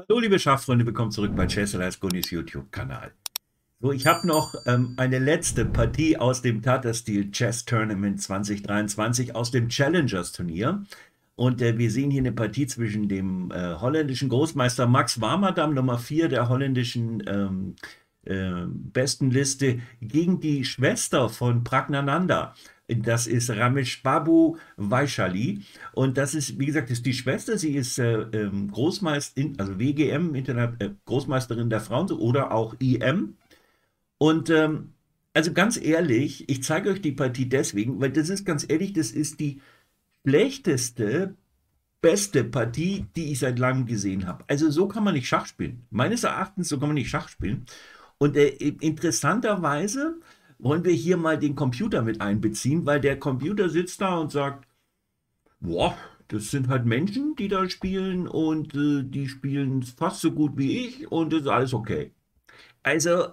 Hallo liebe Schachfreunde, willkommen zurück bei Chess-Gonis YouTube-Kanal. So, ich habe noch eine letzte Partie aus dem Tata Steel Chess Tournament 2023 aus dem Challengers Turnier. Und wir sehen hier eine Partie zwischen dem holländischen Großmeister Max Warmerdam, Nummer 4 der holländischen Bestenliste, gegen die Schwester von Praggnanandhaa. Das ist Rameshbabu Vaishali. Und das ist, wie gesagt, ist die Schwester. Sie ist Großmeisterin, also WGM, Großmeisterin der Frauen oder auch IM. Und also ganz ehrlich, ich zeige euch die Partie deswegen, weil das ist ganz ehrlich, das ist die schlechteste, beste Partie, die ich seit langem gesehen habe. Also so kann man nicht Schach spielen. Meines Erachtens, so kann man nicht Schach spielen. Und interessanterweise wollen wir hier mal den Computer mit einbeziehen, weil der Computer sitzt da und sagt, boah, das sind halt Menschen, die da spielen und die spielen fast so gut wie ich und das ist alles okay. Also,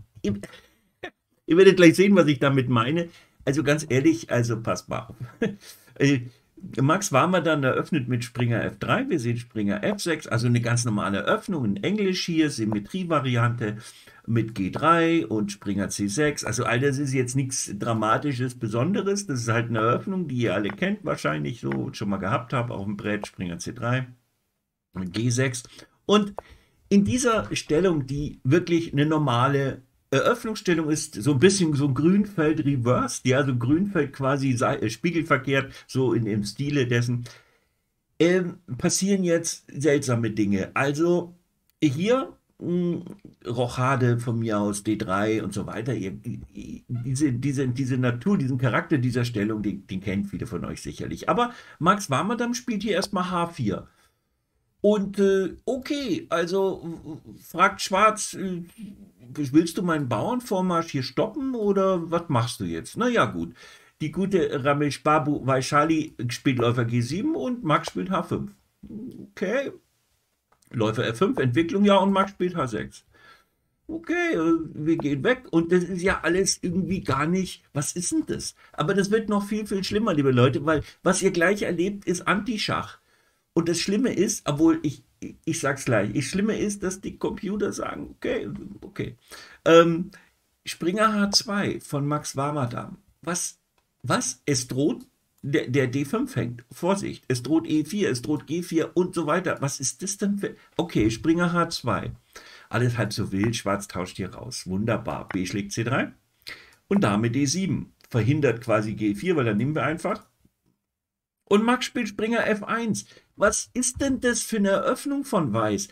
ihr werdet gleich sehen, was ich damit meine. Also ganz ehrlich, also passt mal auf. Äh, Max Warmer dann eröffnet mit Springer F3. Wir sehen Springer F6, also eine ganz normale Öffnung in Englisch hier, Symmetrievariante mit G3 und Springer C6. Also all das ist jetzt nichts Dramatisches, Besonderes. Das ist halt eine Eröffnung, die ihr alle kennt, wahrscheinlich so schon mal gehabt habt, auf dem Brett Springer C3 und G6. Und in dieser Stellung, die wirklich eine normale Eröffnungsstellung ist, so ein bisschen so ein Grünfeld reversed, ja, so Grünfeld quasi spiegelverkehrt, so im Stile dessen, passieren jetzt seltsame Dinge. Also hier Rochade von mir aus, D3 und so weiter. Diese Natur, diesen Charakter dieser Stellung, den kennen viele von euch sicherlich. Aber Max Warmerdam spielt hier erstmal H4. Und okay, also fragt Schwarz, willst du meinen Bauernvormarsch hier stoppen oder was machst du jetzt? Na ja, gut. Die gute Rameshbabu Vaishali spielt Läufer G7 und Max spielt H5. Okay. Läufer F5, Entwicklung, ja, und Max spielt H6. Okay, wir gehen weg. Und das ist ja alles irgendwie gar nicht. Was ist denn das? Aber das wird noch viel, viel schlimmer, liebe Leute, weil was ihr gleich erlebt, ist Antischach. Und das Schlimme ist, obwohl ich sag's gleich, das Schlimme ist, dass die Computer sagen, okay, okay. Ähm, Springer H2 von Max Warmerdam. Was? Es droht, der D5 hängt. Vorsicht, es droht E4, es droht G4 und so weiter. Was ist das denn für. Okay, Springer H2. Alles halb so wild, Schwarz tauscht hier raus. Wunderbar. B schlägt C3 und Dame D7. Verhindert quasi G4, weil dann nehmen wir einfach. Und Max spielt Springer F1. Was ist denn das für eine Eröffnung von Weiß?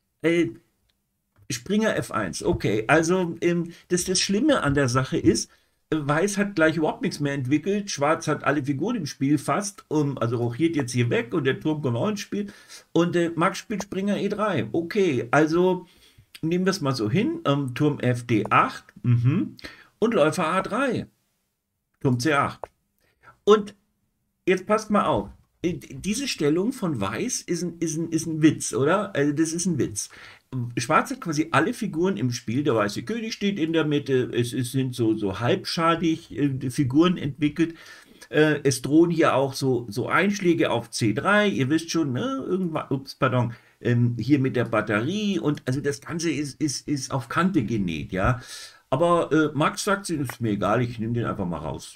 Springer F1. Okay, also das Schlimme an der Sache ist, Weiß hat gleich überhaupt nichts mehr entwickelt. Schwarz hat alle Figuren im Spiel fast, also rochiert jetzt hier weg und der Turm kommt auch ins Spiel. Und Max spielt Springer E3. Okay, also nehmen wir es mal so hin. Turm FD8 und Läufer A3. Turm C8. Und jetzt passt mal auf. Diese Stellung von Weiß ist ein Witz, oder? Also das ist ein Witz. Schwarz hat quasi alle Figuren im Spiel. Der weiße König steht in der Mitte. Es sind so halbschadig Figuren entwickelt. Es drohen hier auch so Einschläge auf C3. Ihr wisst schon, ne? Irgendwann, ups, pardon. Hier mit der Batterie. Und also das Ganze ist auf Kante genäht, ja. Aber Max sagt, es ist mir egal, ich nehme den einfach mal raus.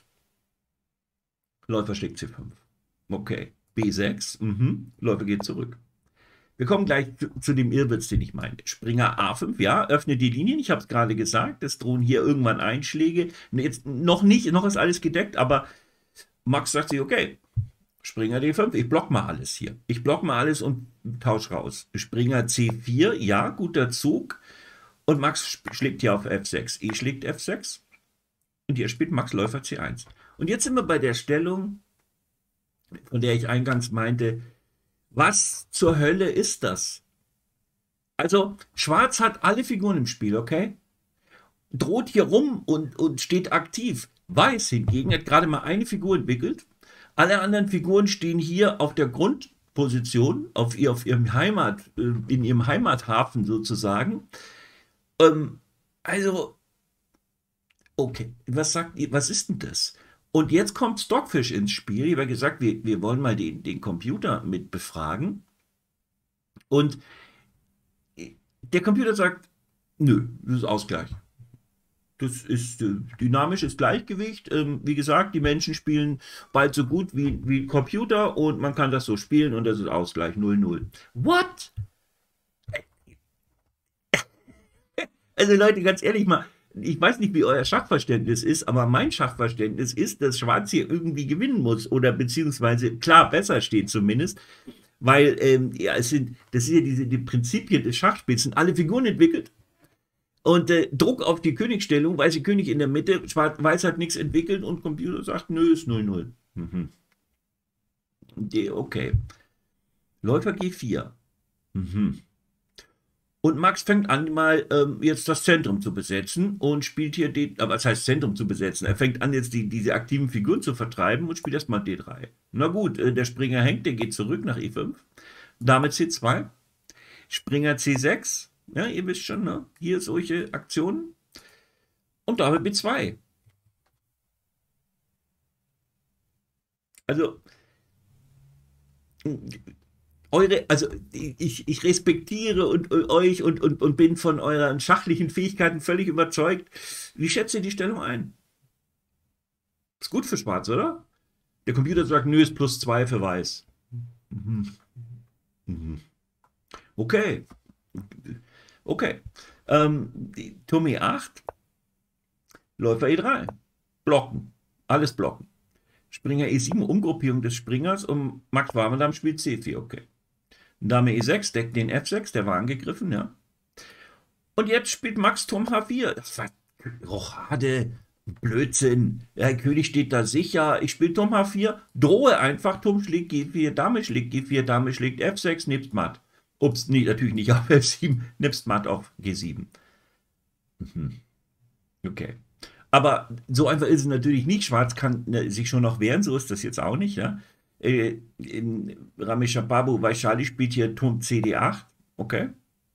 Läufer schlägt C5. Okay. B6. Läufer geht zurück. Wir kommen gleich zu dem Irrwitz, den ich meine. Springer A5, ja, öffne die Linien. Ich habe es gerade gesagt. Es drohen hier irgendwann Einschläge. Jetzt noch nicht, noch ist alles gedeckt, aber Max sagt sich, okay, Springer D5, ich block mal alles hier. Ich block mal alles und tausch raus. Springer C4, ja, guter Zug. Und Max schlägt hier auf F6. E schlägt F6. Und hier spielt Max Läufer C1. Und jetzt sind wir bei der Stellung, von der ich eingangs meinte, was zur Hölle ist das? Also, Schwarz hat alle Figuren im Spiel, okay? Droht hier rum und steht aktiv. Weiß hingegen hat gerade mal eine Figur entwickelt. Alle anderen Figuren stehen hier auf der Grundposition, auf ihrem in ihrem Heimathafen sozusagen. Also, okay, was ist denn das? Und jetzt kommt Stockfish ins Spiel. Ich habe gesagt, wir wollen mal den Computer mit befragen. Und Der Computer sagt, nö, das ist Ausgleich. Das ist dynamisches Gleichgewicht. Wie gesagt, die Menschen spielen bald so gut wie Computer und man kann das so spielen und das ist Ausgleich 0-0. What? Also Leute, ganz ehrlich mal, ich weiß nicht, wie euer Schachverständnis ist, aber mein Schachverständnis ist, dass Schwarz hier irgendwie gewinnen muss oder beziehungsweise klar besser steht zumindest, weil ja, das sind ja die Prinzipien des Schachspiels, sind alle Figuren entwickelt und Druck auf die Königsstellung, weiße König in der Mitte, Schwarz, Weiß hat nichts entwickelt und Computer sagt, nö, ist 0-0. Mhm. Okay. Läufer G4. Mhm. Und Max fängt an, mal jetzt das Zentrum zu besetzen und spielt hier aber was heißt Zentrum zu besetzen? Er fängt an, jetzt diese aktiven Figuren zu vertreiben und spielt erstmal D3. Na gut, der Springer hängt, der geht zurück nach E5. Dame C2, Springer C6. Ja, ihr wisst schon, ne? Hier solche Aktionen. Und Dame B2. Also, also ich respektiere euch und bin von euren schachlichen Fähigkeiten völlig überzeugt. Wie schätzt ihr die Stellung ein? Ist gut für Schwarz, oder? Der Computer sagt, nö, ist +2 für Weiß. Mhm. Mhm. Okay, okay. Turm E8, Läufer E3. Blocken. Alles blocken. Springer E7, Umgruppierung des Springers und Max Warmerdam spielt C4, okay. Dame E6 deckt den F6, der war angegriffen, ja. Und jetzt spielt Max Turm H4. Das war Rochade, Blödsinn. Der König steht da sicher. Ich spiele Turm H4, drohe einfach, Turm schlägt G4, Dame schlägt G4, Dame schlägt F6, nebst matt. Ups, nee, natürlich nicht auf F7, nebst matt auf G7. Mhm. Okay. Aber so einfach ist es natürlich nicht. Schwarz kann sich schon noch wehren, so ist das jetzt auch nicht. Ja? Ramesh Babu Vaishali spielt hier Turm CD8. Okay.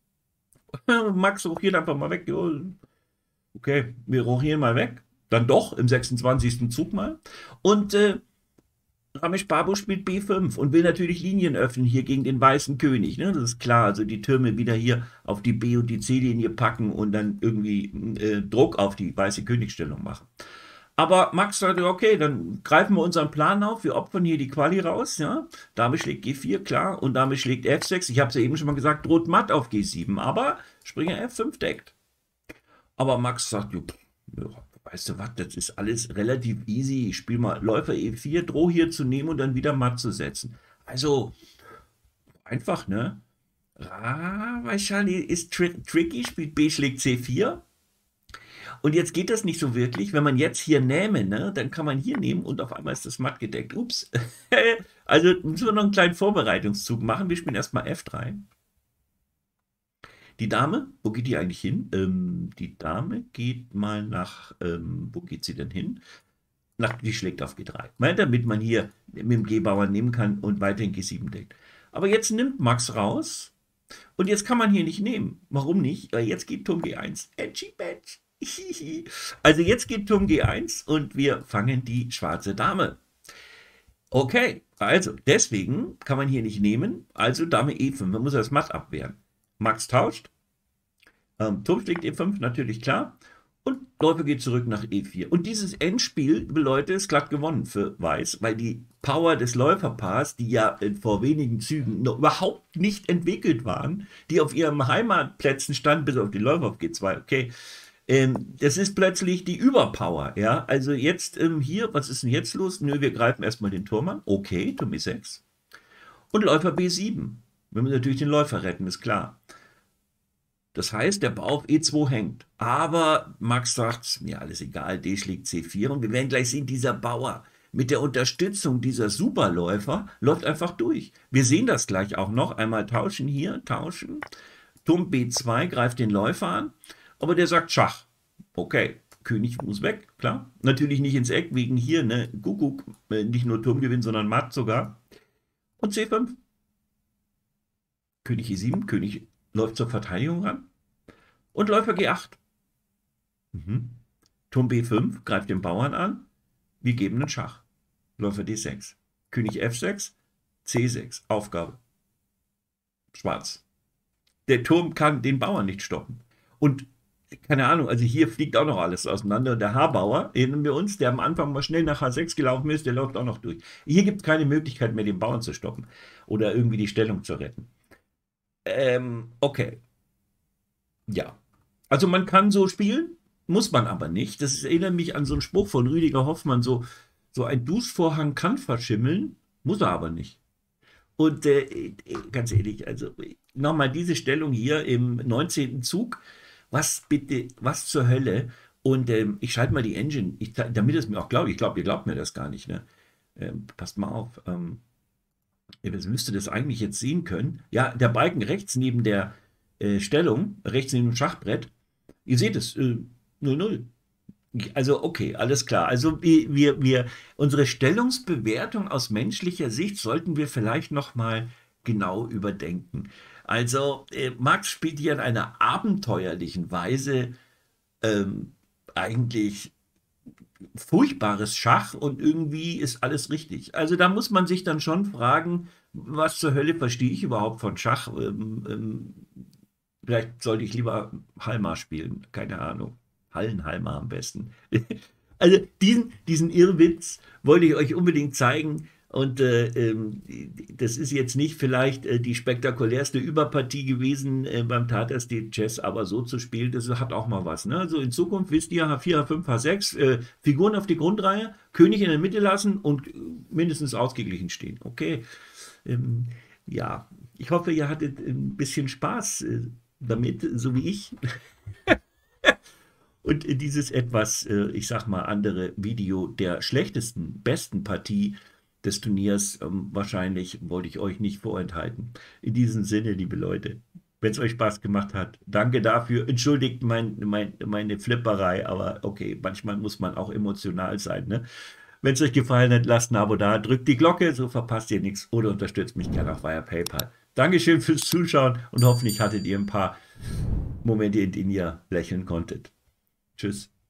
Max rochiert einfach mal weg. Okay, wir rochieren mal weg. Dann doch im 26. Zug mal. Und Ramesh Babu spielt B5 und will natürlich Linien öffnen hier gegen den weißen König. Ne? Das ist klar. Also die Türme wieder hier auf die B- und die C-Linie packen und dann irgendwie Druck auf die weiße Königsstellung machen. Aber Max sagte, okay, dann greifen wir unseren Plan auf, wir opfern hier die Quali raus, ja. Dame schlägt G4, klar, und Dame schlägt F6. Ich habe es ja eben schon mal gesagt, droht matt auf G7, aber Springer F5 deckt. Aber Max sagt, ja, weißt du was, das ist alles relativ easy. Ich spiele mal Läufer E4, drohe hier zu nehmen und dann wieder matt zu setzen. Also, einfach, ne? Wahrscheinlich ist tricky, spielt B schlägt C4. Und jetzt geht das nicht so wirklich. Wenn man jetzt hier nähme, ne, dann kann man hier nehmen und auf einmal ist das matt gedeckt. Ups. Also müssen wir noch einen kleinen Vorbereitungszug machen. Wir spielen erstmal F3. Die Dame, wo geht die eigentlich hin? Die Dame geht mal nach, wo geht sie denn hin? Die schlägt auf G3. Damit man hier mit dem G-Bauern nehmen kann und weiterhin G7 deckt. Aber jetzt nimmt Max raus und jetzt kann man hier nicht nehmen. Warum nicht? Weil jetzt geht Turm G1. Edgy Badge. Also jetzt geht Turm G1 und wir fangen die schwarze Dame. Okay, also deswegen kann man hier nicht nehmen. Also Dame E5. Man muss das matt abwehren. Max tauscht. Turm schlägt E5, natürlich klar. Und Läufer geht zurück nach E4. Und dieses Endspiel, Leute, ist glatt gewonnen für Weiß, weil die Power des Läuferpaars, die ja vor wenigen Zügen noch überhaupt nicht entwickelt waren, die auf ihren Heimatplätzen standen, bis auf die Läufer auf G2, okay, das ist plötzlich die Überpower, ja. Also jetzt hier, was ist denn jetzt los? Nö, wir greifen erstmal den Turm an. Okay, Turm E6. Und Läufer B7. Wir müssen natürlich den Läufer retten, ist klar. Das heißt, der Bau auf E2 hängt. Aber Max sagt, mir alles egal, D schlägt C4. Und wir werden gleich sehen, dieser Bauer mit der Unterstützung dieser Superläufer läuft einfach durch. Wir sehen das gleich auch noch. Einmal tauschen hier, tauschen. Turm B2 greift den Läufer an. Aber der sagt Schach. Okay, König muss weg, klar. Natürlich nicht ins Eck, wegen hier, ne, Kuckuck, nicht nur Turmgewinn, sondern Matt sogar. Und C5. König E7, König läuft zur Verteidigung ran. Und Läufer G8. Mhm. Turm B5 greift den Bauern an. Wir geben einen Schach. Läufer D6. König F6, C6. Aufgabe. Schwarz. Der Turm kann den Bauern nicht stoppen. Und keine Ahnung, also hier fliegt auch noch alles auseinander. Der Harbauer, erinnern wir uns, der am Anfang mal schnell nach H6 gelaufen ist, der läuft auch noch durch. Hier gibt es keine Möglichkeit mehr, den Bauern zu stoppen oder irgendwie die Stellung zu retten. Okay, ja. Also man kann so spielen, muss man aber nicht. Das erinnert mich an so einen Spruch von Rüdiger Hoffmann, so ein Duschvorhang kann verschimmeln, muss er aber nicht. Und ganz ehrlich, also nochmal diese Stellung hier im 19. Zug, was bitte, was zur Hölle? Und ich schalte mal die Engine, damit es mir auch glaubt. Ich glaube, ihr glaubt mir das gar nicht. Ne? Passt mal auf. Ihr müsstet das eigentlich jetzt sehen können. Ja, der Balken rechts neben der Stellung, rechts neben dem Schachbrett. Ihr seht es, 0-0. Also, okay, alles klar. Also, unsere Stellungsbewertung aus menschlicher Sicht sollten wir vielleicht nochmal genau überdenken. Also, Max spielt hier in einer abenteuerlichen Weise ähm, eigentlich furchtbares Schach und irgendwie ist alles richtig. Also, da muss man sich dann schon fragen, was zur Hölle verstehe ich überhaupt von Schach? Vielleicht sollte ich lieber Halma spielen, keine Ahnung. Hallenhalma am besten. Also diesen Irrwitz wollte ich euch unbedingt zeigen. Und das ist jetzt nicht vielleicht die spektakulärste Überpartie gewesen beim Tata Steel Chess, aber so zu spielen, das hat auch mal was. Ne? Also in Zukunft wisst ihr, H4, H5, H6, Figuren auf die Grundreihe, König in der Mitte lassen und mindestens ausgeglichen stehen. Okay, ja, ich hoffe, ihr hattet ein bisschen Spaß damit, so wie ich. Und dieses etwas, ich sag mal, andere Video der schlechtesten, besten Partie des Turniers, wahrscheinlich wollte ich euch nicht vorenthalten. In diesem Sinne, liebe Leute, wenn es euch Spaß gemacht hat, danke dafür. Entschuldigt meine Flipperei, aber okay, manchmal muss man auch emotional sein. Ne? Wenn es euch gefallen hat, lasst ein Abo da, drückt die Glocke, so verpasst ihr nichts oder unterstützt mich gerne auch via PayPal. Dankeschön fürs Zuschauen und hoffentlich hattet ihr ein paar Momente, in denen ihr lächeln konntet. Tschüss.